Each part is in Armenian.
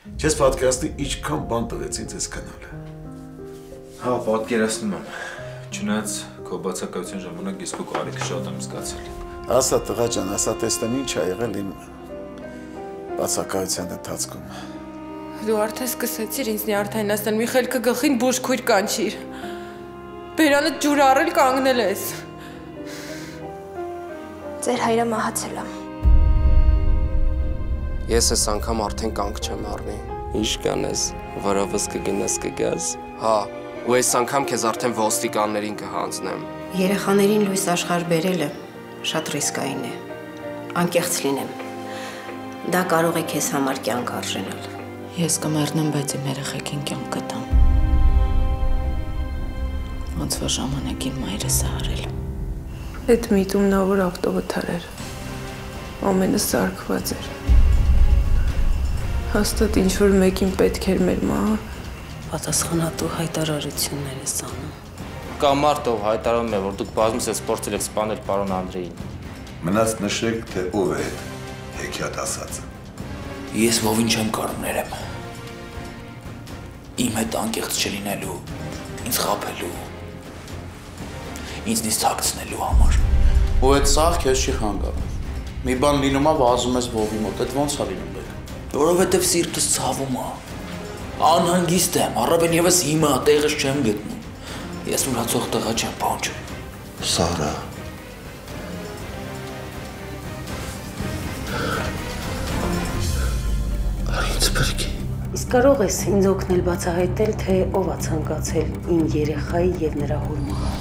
Չես պատկերացնի ինչքան բան տվեց ինձ այս գնալը։ Հա, պատկերացնում եմ։ Չնայած քո բացակայության ժամանակ ես քո կարիքը շատ եմ զգացել։ Ասա տղա ջան, ասա տեսնեմ ինչ ա եղել իմ բացակայության ընթացքում։ Դու արդեն սկսեցիր ինձնի արդայնացնել, մի խելքը գլխին բուժքույր կանչիր։ Բերանը ջուր առել կանգնել ես։ Ձեր հայրը մահացել է։ Ես այս անգամ արդեն կանգ չեմ առնի։ Ինչ կանես, վրովս կգնաս կգաս։ Հա, ու այս անգամ քեզ արդեն ոստիկաններին կհանձնեմ։ Երեխաներին լույս աշխարհ բերելը շատ ռիսկային է։ Անկեղծ լինեմ։ Դա կարող է քեզ համար կյանք արժենալ։ Ես կմեռնեմ, բայց իմ երեխեքին կյանք կտամ։ Ոնց որ ժամանակին մայրս է արել։ Այդ միտումն ա որ ավտովթար էր։ Ամենը սարքված էր։ Հաստատ ինչ-որ մեկին պետք էր մեր մահը։ Պատասխանատու հայտարարություններ ես անում։ Կա մարդ, ով հայտարարում է, որ դուք բազմից եք փորձել եք սպանել պարոն Անդրեին։ Մնաց նշեք, թե ով է հեքիաթ ասածը։ Ես ովին չեմ կարող ներեմ։ Իմ հետ անկեղծ չլինելու, ինձ խաբելու, ինձնից թաքցնելու համար։ Ու այդ սաղ քեզ չի խանգարում։ Մի բան լինում է, վազում ես ովի մոտ, այդ ոնց է լինում բեք։ Որովհետև սիրտս ցավում է։ Անհանգիստ եմ, առավել եւս հիմա տեղս չեմ գտնում։ Ես ուրացող տղա չեմ, բանջ։ Սարա։ Ինձ բրկի։ Իսկ կարող ես ինձ օգնել բացահայտել, թե ով է ցանկացել իմ երեխայի եւ նրա հոր մահը։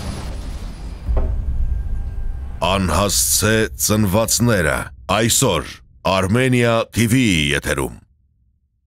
Անհասցե ծնվածները այսօր Armenia TV-ի եթերում